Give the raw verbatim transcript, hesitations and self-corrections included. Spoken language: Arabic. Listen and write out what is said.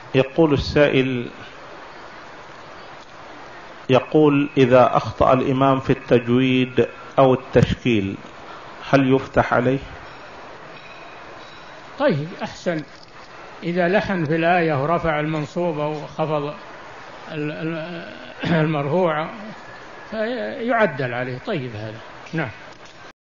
يقول السائل، يقول إذا أخطأ الإمام في التجويد أو التشكيل هل يفتح عليه؟ طيب أحسن، إذا لحن في الآية ورفع المنصوب وخفض المرفوع فيعدل عليه. طيب هذا. نعم.